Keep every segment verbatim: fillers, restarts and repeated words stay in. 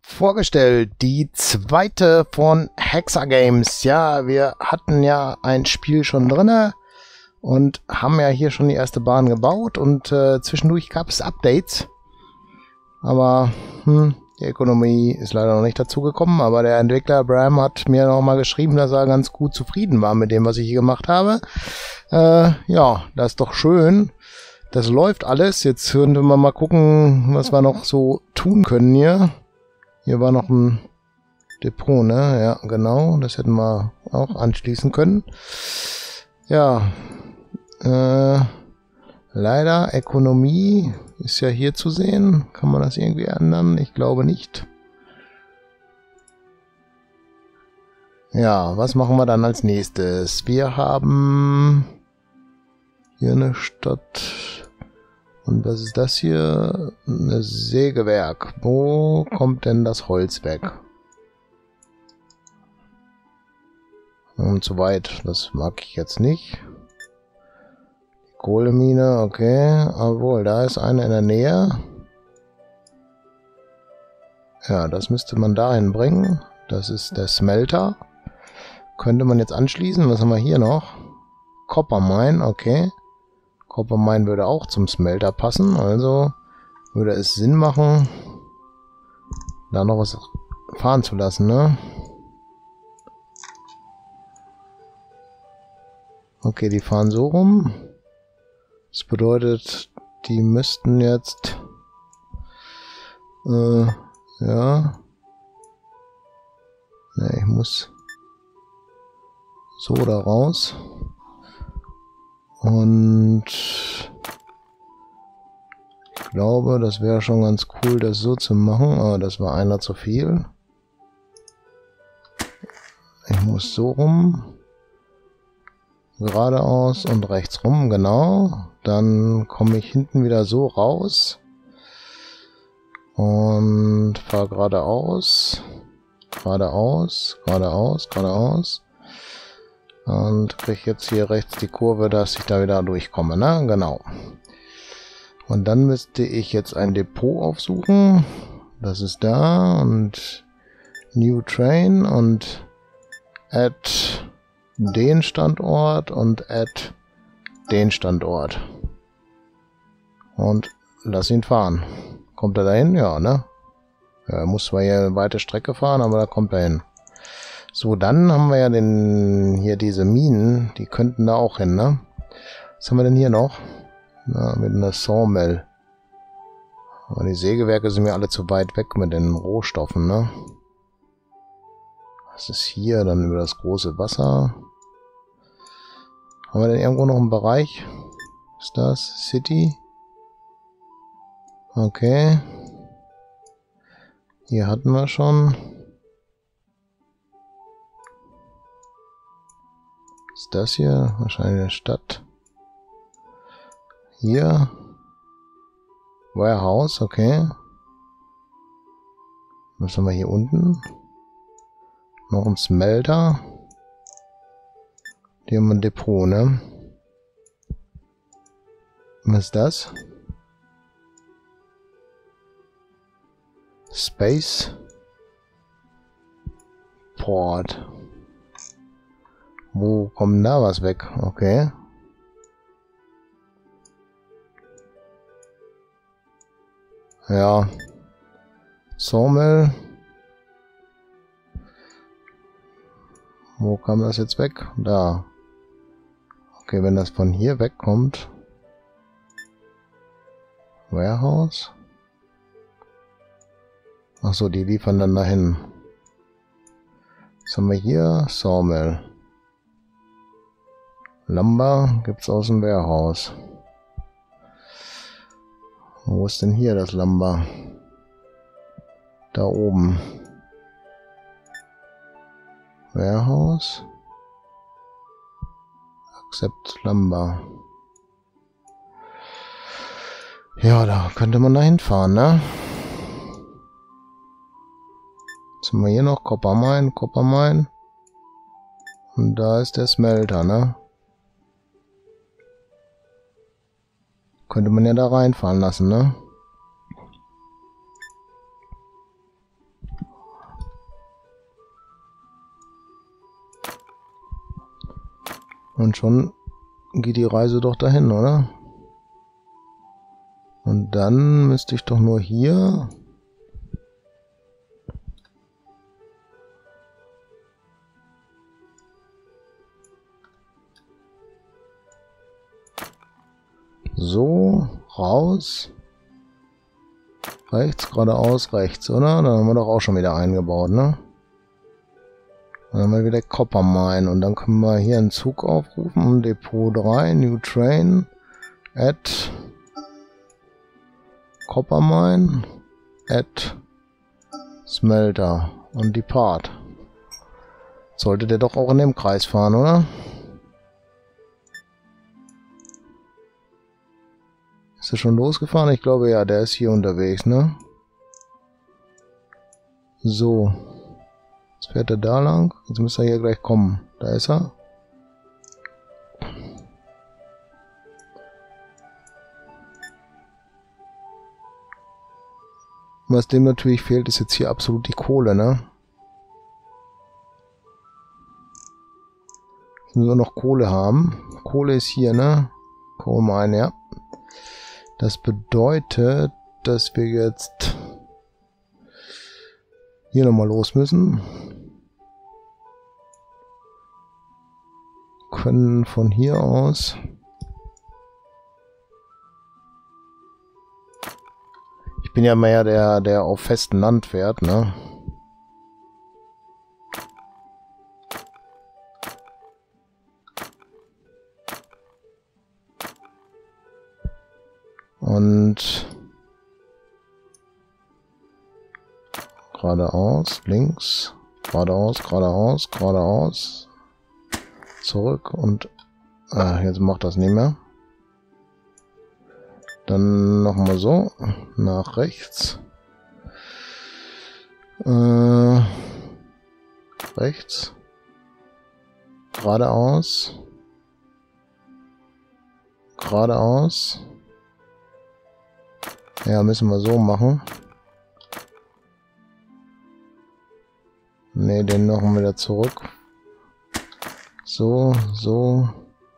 vorgestellt, die zweite von Hexagames. Ja, wir hatten ja ein Spiel schon drinne und haben ja hier schon die erste Bahn gebaut und äh, zwischendurch gab es Updates. Aber hm, die Ökonomie ist leider noch nicht dazu gekommen, aber der Entwickler Bram hat mir noch mal geschrieben, dass er ganz gut zufrieden war mit dem, was ich hier gemacht habe. Äh, ja, das ist doch schön. Das läuft alles. Jetzt können wir mal gucken, was wir noch so tun können hier. Hier war noch ein Depot, ne? Ja, genau. Das hätten wir auch anschließen können. Ja. Äh, leider, Ökonomie ist ja hier zu sehen. Kann man das irgendwie ändern? Ich glaube nicht. Ja, was machen wir dann als nächstes? Wir haben hier eine Stadt. Und was ist das hier? Ein Sägewerk. Wo kommt denn das Holz weg? Und so weit. Das mag ich jetzt nicht. Die Kohlemine, okay. Obwohl, da ist eine in der Nähe. Ja, das müsste man dahin bringen. Das ist der Smelter. Könnte man jetzt anschließen. Was haben wir hier noch? Copper Mine, okay. Copper Mine würde auch zum Smelter passen, also würde es Sinn machen, da noch was fahren zu lassen, ne? Okay, die fahren so rum. Das bedeutet, die müssten jetzt äh, ja ne, ich muss so da raus. Und ich glaube, das wäre schon ganz cool, das so zu machen. Aber das war einer zu viel. Ich muss so rum. Geradeaus und rechts rum, genau. Dann komme ich hinten wieder so raus. Und fahre geradeaus. Geradeaus, geradeaus, geradeaus. Und kriege jetzt hier rechts die Kurve, dass ich da wieder durchkomme, ne? Genau. Und dann müsste ich jetzt ein Depot aufsuchen. Das ist da. Und New Train und add den Standort und add den Standort. Und lass ihn fahren. Kommt er dahin? Ja, ne? Er muss zwar hier eine weite Strecke fahren, aber da kommt er hin. So, dann haben wir ja den hier diese Minen, die könnten da auch hin, ne? Was haben wir denn hier noch? Na, mit einer Sawmill. Aber die Sägewerke sind mir alle zu weit weg mit den Rohstoffen, ne? Was ist hier? Dann über das große Wasser. Haben wir denn irgendwo noch einen Bereich? Was ist das? City? Okay. Hier hatten wir schon. Ist das hier? Wahrscheinlich eine Stadt. Hier. Warehouse, okay. Was haben wir hier unten? Noch ein Smelter. Hier haben wir ein Depot, ne? Was ist das? Space Port. Wo kommt da was weg? Okay. Ja. Sawmill. Wo kam das jetzt weg? Da. Okay, wenn das von hier wegkommt. Warehouse. Achso, die liefern dann dahin. Was haben wir hier? Sawmill. Lumber gibt's aus dem Warehouse. Wo ist denn hier das Lumber? Da oben. Warehouse. Accept Lumber. Ja, da könnte man da hinfahren, ne? Jetzt haben wir hier noch Copper Mine, Copper Mine. Und da ist der Smelter, ne? Könnte man ja da reinfahren lassen, ne? Und schon geht die Reise doch dahin, oder? Und dann müsste ich doch nur hier... So, raus. Rechts, geradeaus, rechts, oder? Dann haben wir doch auch schon wieder eingebaut, ne? Dann haben wir wieder Coppermine. Und dann können wir hier einen Zug aufrufen. Depot drei, New Train, Add Coppermine, Add Smelter und Depart. Sollte der doch auch in dem Kreis fahren, oder? Ist er schon losgefahren? Ich glaube ja, der ist hier unterwegs, ne? So. Jetzt fährt er da lang. Jetzt müsste er hier gleich kommen. Da ist er. Was dem natürlich fehlt, ist jetzt hier absolut die Kohle, ne? Jetzt müssen wir noch Kohle haben. Kohle ist hier, ne? Coal Mine, ja. Das bedeutet, dass wir jetzt hier nochmal los müssen. Können von hier aus ich bin ja mehr der, der auf festem Land fährt, ne? Und geradeaus, links, geradeaus, geradeaus, geradeaus, zurück und ah, jetzt macht das nicht mehr. Dann nochmal so, nach rechts, äh, rechts, geradeaus, geradeaus. Ja, müssen wir so machen. Ne, den noch wieder zurück. So, so.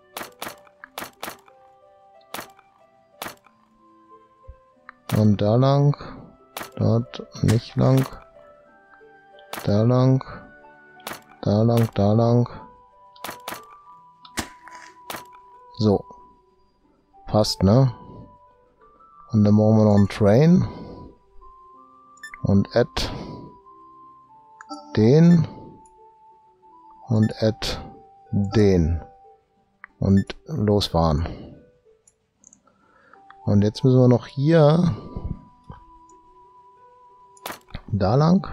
Und da lang. Dort nicht lang. Da lang. Da lang, da lang. So. Passt, ne? Und dann brauchen wir noch einen Train. Und add den. Und add den. Und losfahren. Und jetzt müssen wir noch hier da lang.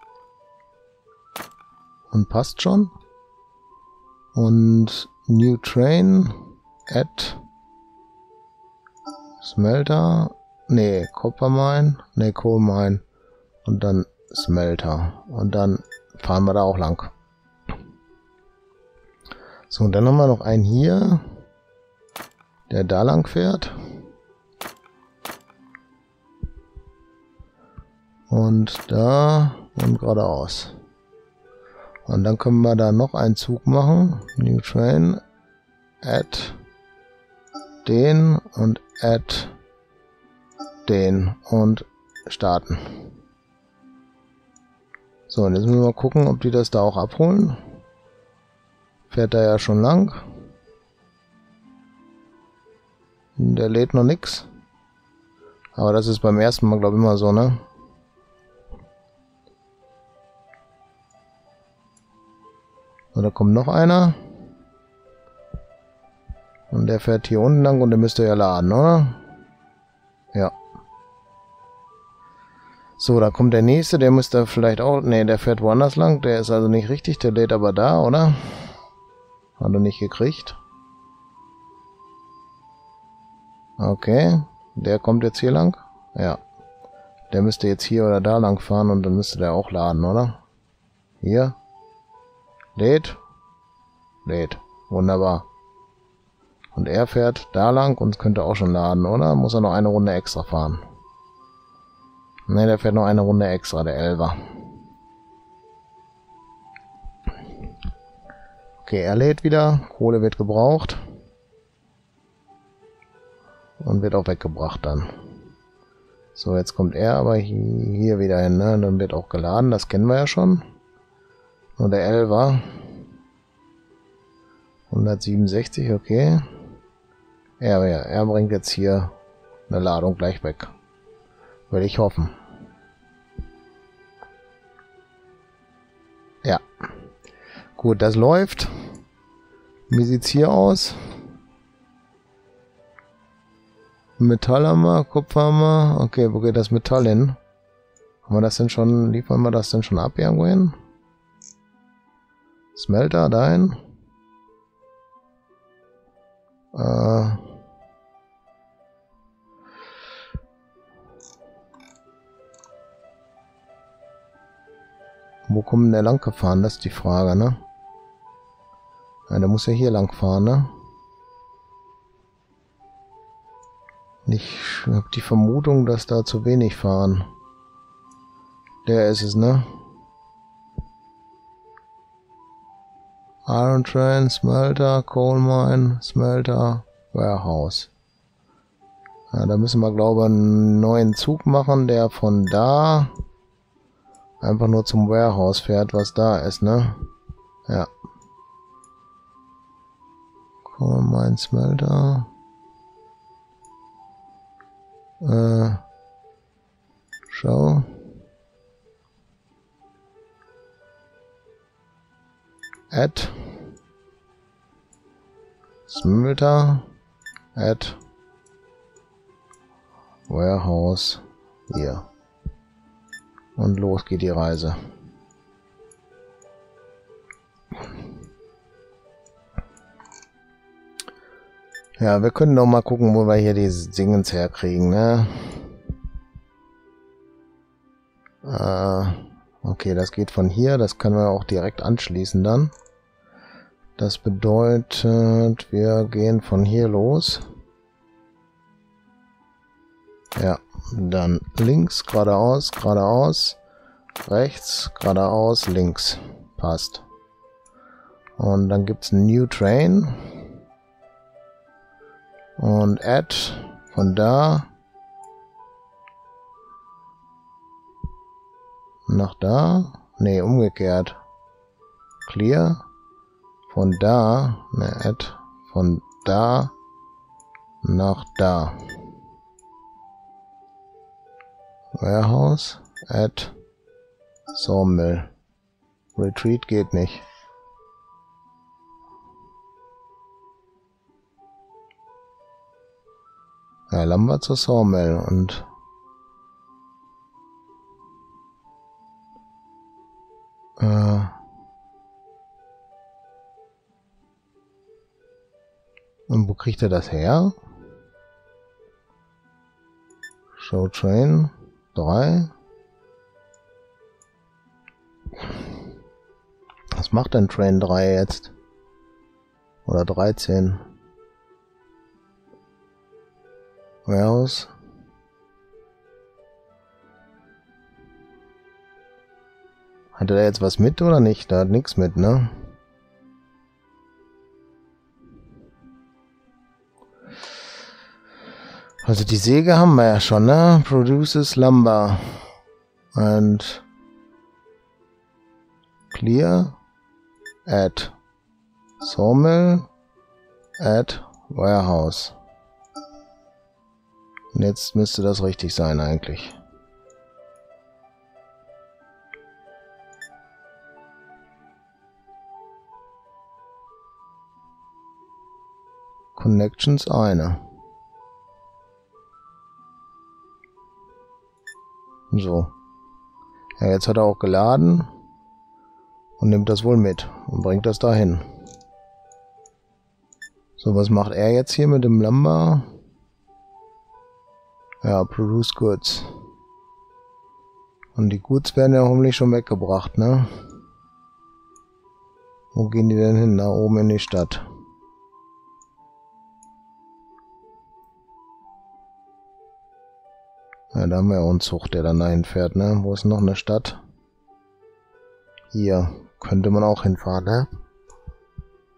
Und passt schon. Und New Train. Add Smelter, nee, Coppermine, nee, Coal Mine und dann Smelter und dann fahren wir da auch lang. So, und dann haben wir noch einen hier, der da lang fährt. Und da und geradeaus. Und dann können wir da noch einen Zug machen. New Train, Add den und add den und starten. So, und jetzt müssen wir mal gucken, ob die das da auch abholen. Fährt da ja schon lang. Der lädt noch nichts. Aber das ist beim ersten Mal, glaube ich, immer so, ne? So, da kommt noch einer. Und der fährt hier unten lang und der müsste ja laden, oder? Ja. So, da kommt der nächste, der müsste vielleicht auch... Ne, der fährt woanders lang, der ist also nicht richtig, der lädt aber da, oder? Hat er nicht gekriegt. Okay, der kommt jetzt hier lang. Ja. Der müsste jetzt hier oder da lang fahren und dann müsste der auch laden, oder? Hier. Lädt. Lädt. Wunderbar. Und er fährt da lang und könnte auch schon laden, oder? Muss er noch eine Runde extra fahren? Ne, der fährt noch eine Runde extra, der Elfer. Okay, er lädt wieder. Kohle wird gebraucht. Und wird auch weggebracht dann. So, jetzt kommt er aber hier wieder hin, ne? Dann wird auch geladen, das kennen wir ja schon. Und der Elfer. hundertsiebenundsechzig, okay. Ja, ja, er bringt jetzt hier eine Ladung gleich weg. Würde ich hoffen. Ja. Gut, das läuft. Wie sieht's hier aus? Metall haben wir, Kupfer haben wir. Okay, wo geht das Metall hin? Haben wir das denn schon, liefern wir das denn schon ab irgendwo hin? Smelter, dahin. Äh. Wo kommt der lang gefahren? Das ist die Frage, ne? Ja, der muss ja hier lang fahren, ne? Ich habe die Vermutung, dass da zu wenig fahren. Der ist es, ne? Iron Train, Smelter, Coal Mine, Smelter, Warehouse. Ja, da müssen wir, glaube ich, einen neuen Zug machen, der von da einfach nur zum Warehouse fährt, was da ist, ne? Ja. Coal Mine, Smelter. Äh. Schau. Add. Smelter. Add. Warehouse. Hier. Und los geht die Reise. Ja, wir können noch mal gucken, wo wir hier die Dingens herkriegen, ne? Äh, okay, das geht von hier. Das können wir auch direkt anschließen dann. Das bedeutet, wir gehen von hier los. Ja, dann links, geradeaus, geradeaus, rechts, geradeaus, links. Passt. Und dann gibt es einen New Train. Und Add von da nach da. Ne, umgekehrt. Clear. Von da. Ne, Add von da nach da. Warehouse. Add Sawmill. Retreat geht nicht. Ja, Lumber zur Sawmill und äh, und wo kriegt er das her? Show Train drei. Was macht denn Train drei jetzt? Oder dreizehn? Warehouse. Hat er jetzt was mit oder nicht? Da hat nichts mit, ne? Also die Säge haben wir ja schon, ne? Produces Lumber. And clear. Add Sawmill. Add Warehouse. Und jetzt müsste das richtig sein eigentlich. Connections eine. So. Ja, jetzt hat er auch geladen und nimmt das wohl mit und bringt das dahin. So, was macht er jetzt hier mit dem Lumber? Ja, Produce Goods. Und die Goods werden ja hoffentlich schon weggebracht, ne? Wo gehen die denn hin? Da oben in die Stadt. Ja, da haben wir ja auch einen Zug, der dann dahin fährt, ne? Wo ist noch eine Stadt? Hier. Könnte man auch hinfahren, ne?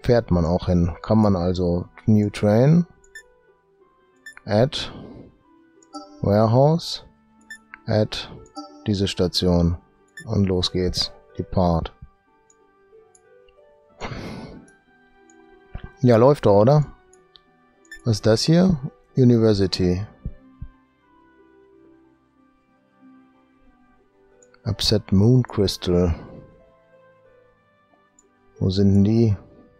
fährt man auch hin. Kann man also New Train, Add, Warehouse, Add, diese Station. Und los geht's. Depart. Ja, läuft doch, oder? Was ist das hier? University. Upset Moon Crystal. Wo sind denn die?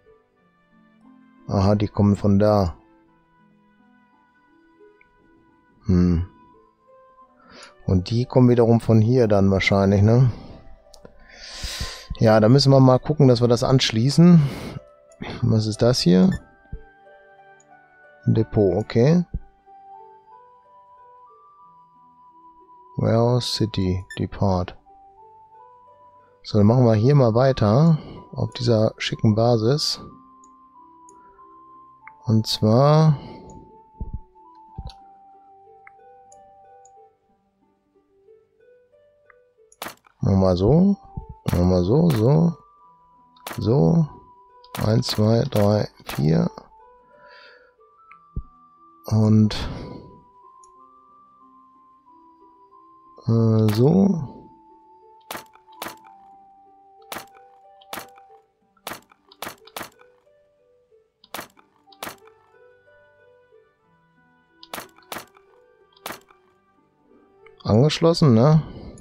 Aha, die kommen von da. Hm. Und die kommen wiederum von hier dann wahrscheinlich, ne? Ja, da müssen wir mal gucken, dass wir das anschließen. Was ist das hier? Ein Depot, okay. Warehouse City, Depart. So, dann machen wir hier mal weiter. Auf dieser schicken Basis. Und zwar... Machen wir so. Machen wir so, so. So. eins, zwei, drei, vier. Und äh, so. Angeschlossen, ne?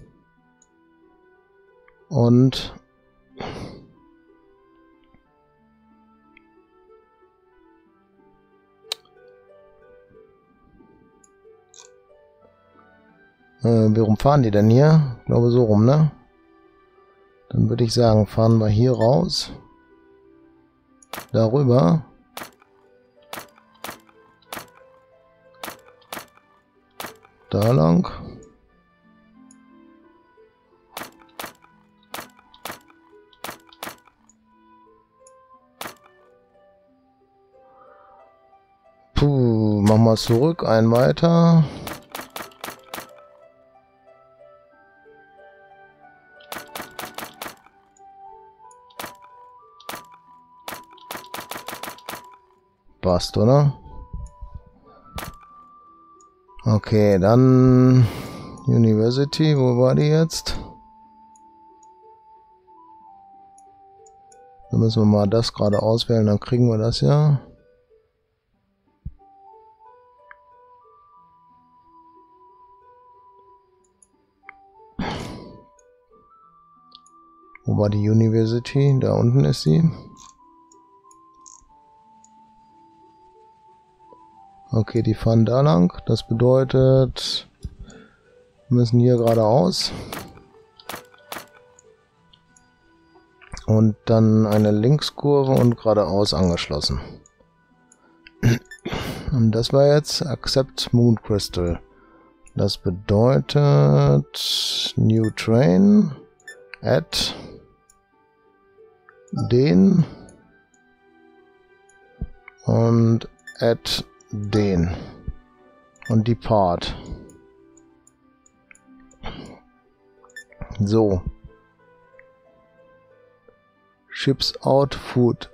Und Äh, warum fahren die denn hier? Ich glaube so rum, ne? Dann würde ich sagen, fahren wir hier raus. Darüber. Da lang. Puh, machen wir zurück, ein weiter. Passt, oder? Okay, dann University, wo war die jetzt? Dann müssen wir mal das gerade auswählen, dann kriegen wir das ja. Wo war die University? Da unten ist sie. Okay, die fahren da lang. Das bedeutet, wir müssen hier geradeaus. Und dann eine Linkskurve und geradeaus angeschlossen. Und das war jetzt Accept Moon Crystal. Das bedeutet New Train, Add den und Add den und Depart. So. Ships out food.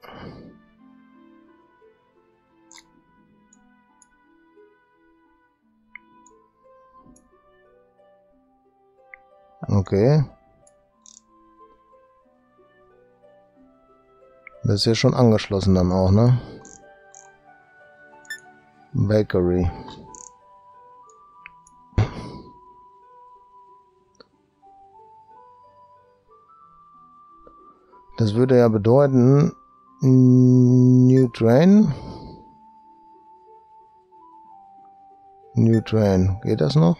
Okay. Das ist ja schon angeschlossen dann auch, ne? Bakery. Das würde ja bedeuten, New Train. New Train. Geht das noch?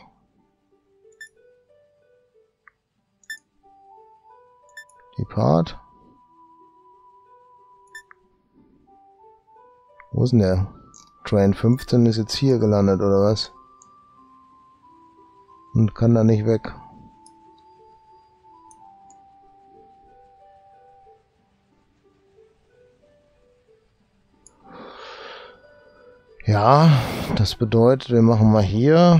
Depart. Wo ist denn der? Train fünfzehn ist jetzt hier gelandet, oder was? Und kann da nicht weg. Ja, das bedeutet, wir machen mal hier.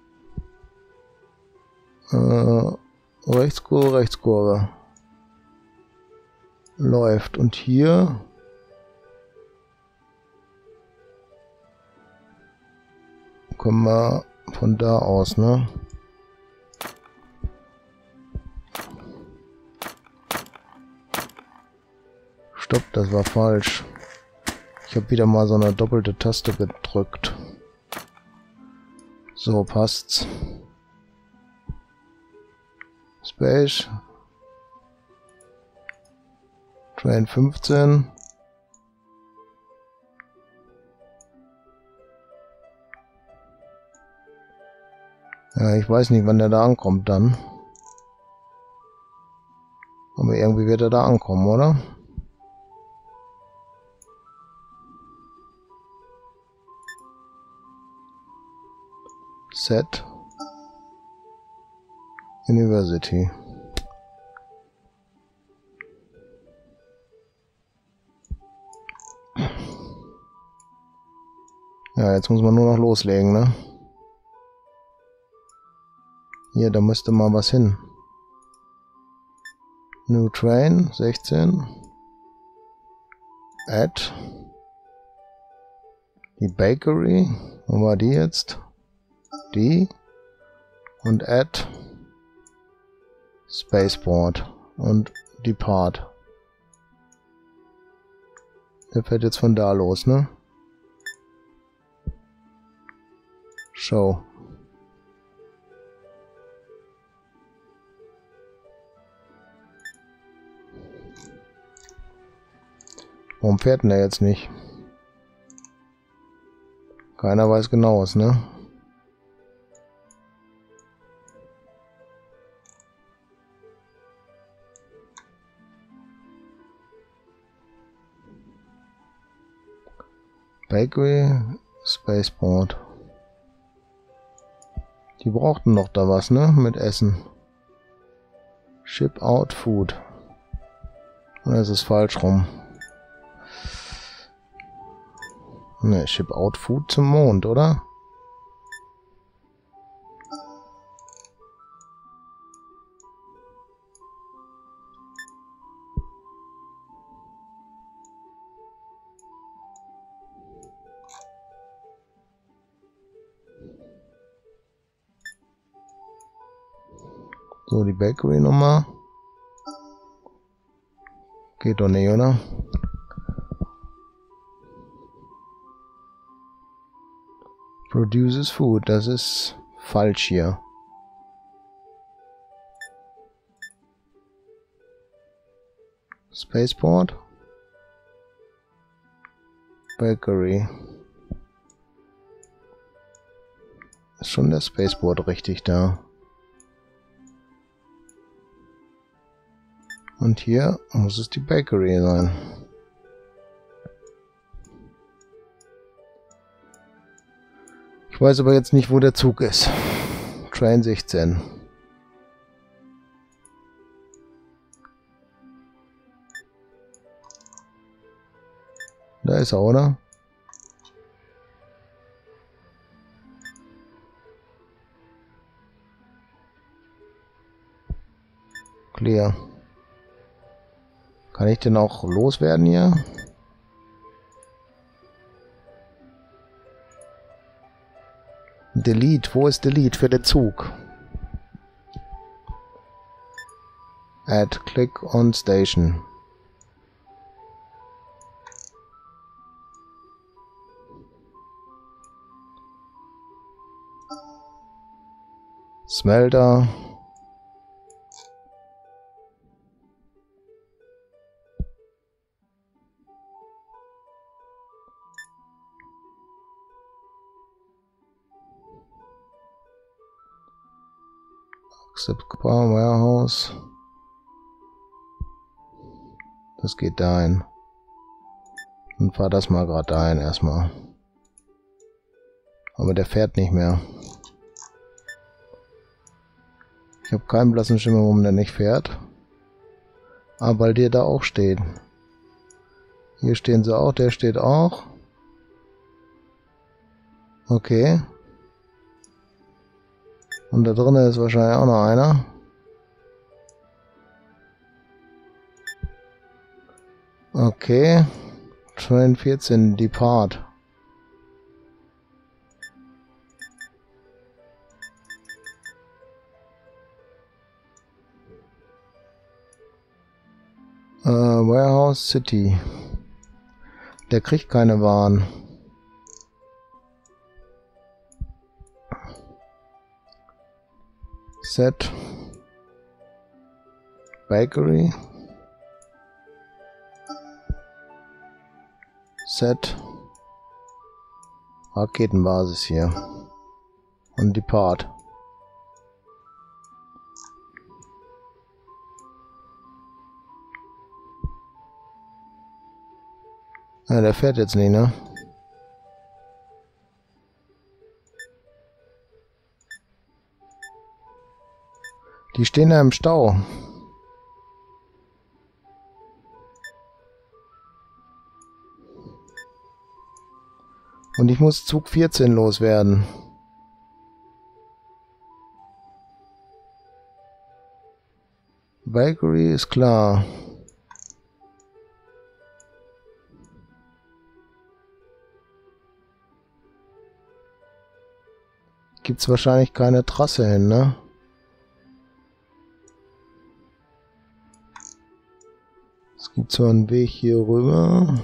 Äh, Rechtskurve, Rechtskurve. läuft. Und hier kommen wir von da aus, ne? Stopp, das war falsch. Ich habe wieder mal so eine doppelte Taste gedrückt. So, passt's. Space. Train fünfzehn. Ja, ich weiß nicht, wann der da ankommt dann. Aber irgendwie wird er da ankommen, oder? Set. University. Ja, jetzt muss man nur noch loslegen, ne? Hier, da müsste mal was hin. New Train, sechzehn. Add. Die Bakery. Wo war die jetzt? Die. Und Add. Spaceport. Und Depart. Der fährt jetzt von da los, ne? Show. Warum fährt denn der jetzt nicht? Keiner weiß genaues, ne? Bakery, Spaceport. Die brauchten doch da was, ne? Mit Essen. Ship out food. Oder ist es falsch rum? Ne, Ship out food zum Mond, oder? So, die Bakery Nummer. Geht doch nicht, oder? Produces food, das ist falsch hier. Spaceport. Bakery. Ist schon der Spaceport richtig da. Und hier muss es die Bakery sein. Ich weiß aber jetzt nicht, wo der Zug ist. Train sechzehn. Da ist er, oder? Clear. Kann ich denn auch loswerden hier? Delete, wo ist Delete für den Zug? Add, click on station. Smelter. Accept Car Warehouse. Das geht dahin. Und fahr das mal gerade dahin erstmal. Aber der fährt nicht mehr. Ich habe keinen blassen Schimmer, warum der nicht fährt. Aber weil der da auch steht. Hier stehen sie auch, der steht auch. Okay. Und da drinnen ist wahrscheinlich auch noch einer. Okay. Train vierzehn, Depart. Uh, Warehouse City. Der kriegt keine Waren. Set. Bakery. Set. Raketenbasis hier. Und Depart. Ja, der fährt jetzt nicht, ne? Die stehen da im Stau. Und ich muss Zug vierzehn loswerden. Bakery ist klar. Gibt's wahrscheinlich keine Trasse hin, ne? Es gibt so einen Weg hier rüber.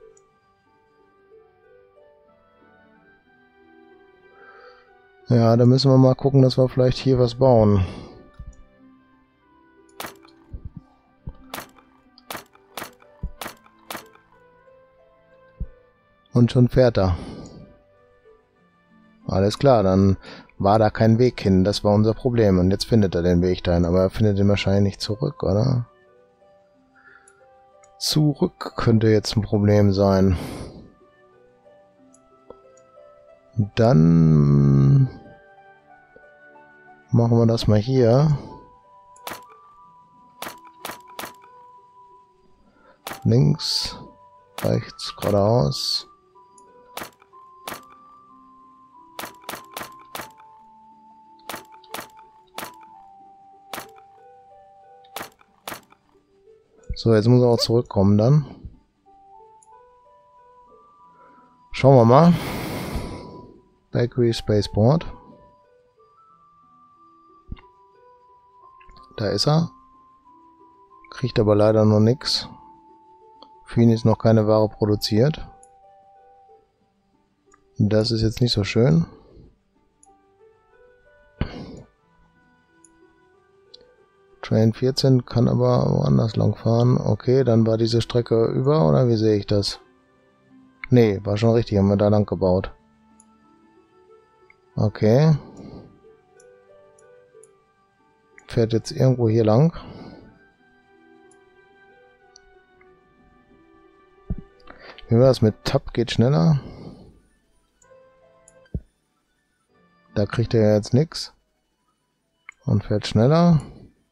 Ja, da müssen wir mal gucken, dass wir vielleicht hier was bauen. Und schon fährt er. Alles klar, dann war da kein Weg hin. Das war unser Problem. Und jetzt findet er den Weg dahin. Aber er findet ihn wahrscheinlich nicht zurück, oder? Zurück könnte jetzt ein Problem sein. Dann machen wir das mal hier. Links, rechts, geradeaus. So, jetzt muss er auch zurückkommen dann. Schauen wir mal. Bakery Spaceport. Da ist er. Kriegt aber leider noch nichts. Für ihn ist noch keine Ware produziert. Das ist jetzt nicht so schön. Train vierzehn kann aber woanders lang fahren. Okay, dann war diese Strecke über, oder wie sehe ich das? Nee, war schon richtig, haben wir da lang gebaut. Okay. Fährt jetzt irgendwo hier lang. Wie war das mit Tab? Geht schneller. Da kriegt er jetzt nichts. Und fährt schneller.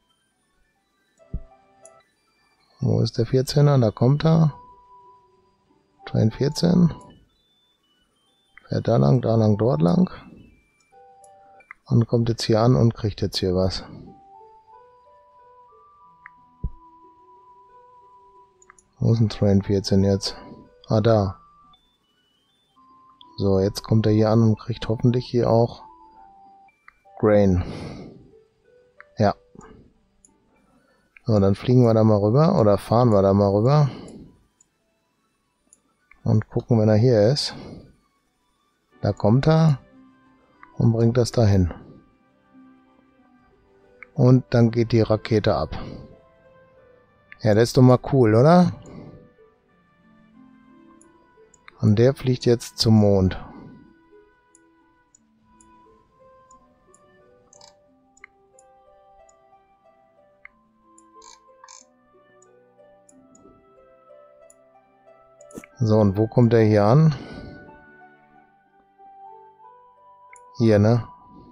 Wo ist der vierzehner? Da kommt er. Train vierzehn. Fährt da lang, da lang, dort lang. Und kommt jetzt hier an und kriegt jetzt hier was. Wo ist ein Train vierzehn jetzt? Ah, da. So, jetzt kommt er hier an und kriegt hoffentlich hier auch Grain. Ja. So, dann fliegen wir da mal rüber oder fahren wir da mal rüber. Und gucken, wenn er hier ist. Da kommt er und bringt das dahin. Und dann geht die Rakete ab. Ja, das ist doch mal cool, oder? Und der fliegt jetzt zum Mond. So, und wo kommt er hier an? Hier, ne?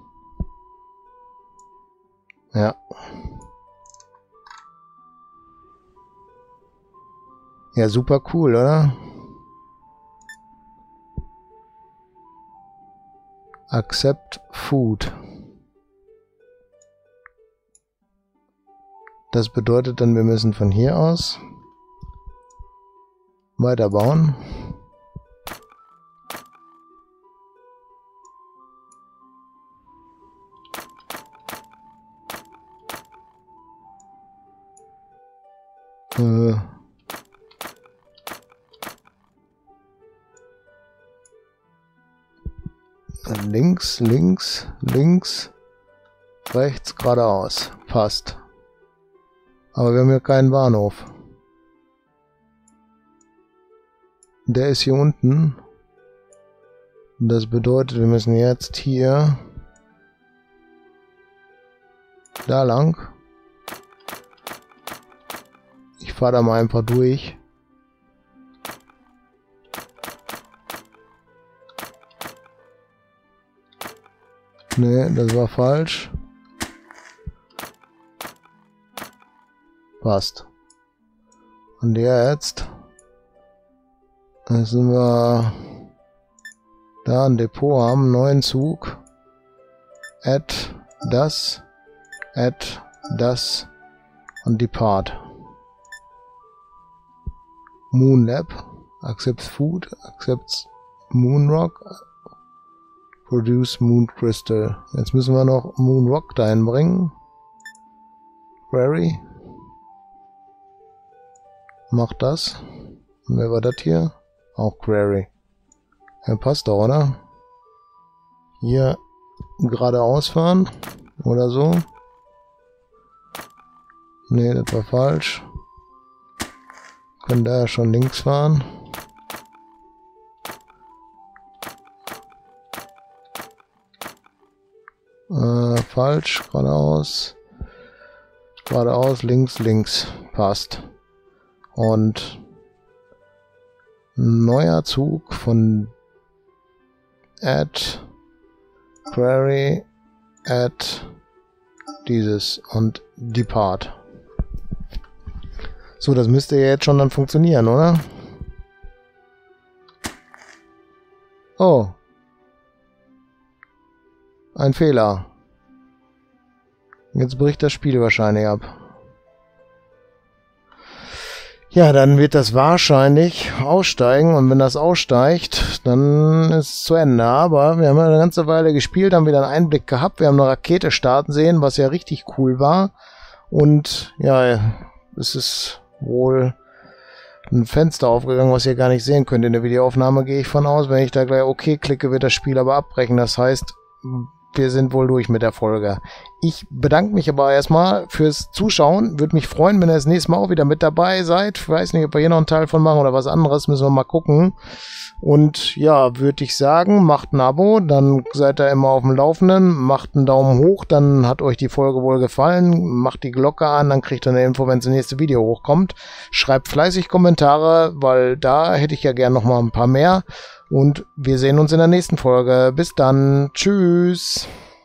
Ja. Ja, super cool, oder? Accept Food. Das bedeutet dann, wir müssen von hier aus Weiterbauen. Äh. Links, links, links, rechts, geradeaus. Passt. Aber wir haben hier keinen Bahnhof. Der ist hier unten. Das bedeutet, wir müssen jetzt hier da lang. Ich fahre da mal einfach durch. Ne, das war falsch. Passt. Und jetzt müssen wir da ein Depot haben, einen neuen Zug. Add das, add das und depart. Moonlab, accepts food, accepts Moonrock, produce Moon Crystal. Jetzt müssen wir noch Moonrock da hinbringen. Query. Macht das. Und wer war das hier? Auch Query. Ja, passt doch, oder? Hier geradeaus fahren. Oder so. Ne, das war falsch. Können da ja schon links fahren. Äh, falsch. Geradeaus. Geradeaus, links, links. Passt. Und neuer Zug von add query add dieses und depart. So, das müsste ja jetzt schon dann funktionieren, oder? Oh. Ein Fehler. Jetzt bricht das Spiel wahrscheinlich ab. Ja, dann wird das wahrscheinlich aussteigen und wenn das aussteigt, dann ist es zu Ende. Aber wir haben ja eine ganze Weile gespielt, haben wieder einen Einblick gehabt. Wir haben eine Rakete starten sehen, was ja richtig cool war. Und ja, es ist wohl ein Fenster aufgegangen, was ihr gar nicht sehen könnt. In der Videoaufnahme gehe ich von aus. Wenn ich da gleich OK klicke, wird das Spiel aber abbrechen. Das heißt, wir sind wohl durch mit der Folge. Ich bedanke mich aber erstmal fürs Zuschauen. Würde mich freuen, wenn ihr das nächste Mal auch wieder mit dabei seid. Ich weiß nicht, ob wir hier noch einen Teil von machen oder was anderes. Müssen wir mal gucken. Und ja, würde ich sagen, macht ein Abo, dann seid ihr immer auf dem Laufenden. Macht einen Daumen hoch, dann hat euch die Folge wohl gefallen. Macht die Glocke an, dann kriegt ihr eine Info, wenn das nächste Video hochkommt. Schreibt fleißig Kommentare, weil da hätte ich ja gern noch mal ein paar mehr. Und wir sehen uns in der nächsten Folge. Bis dann. Tschüss.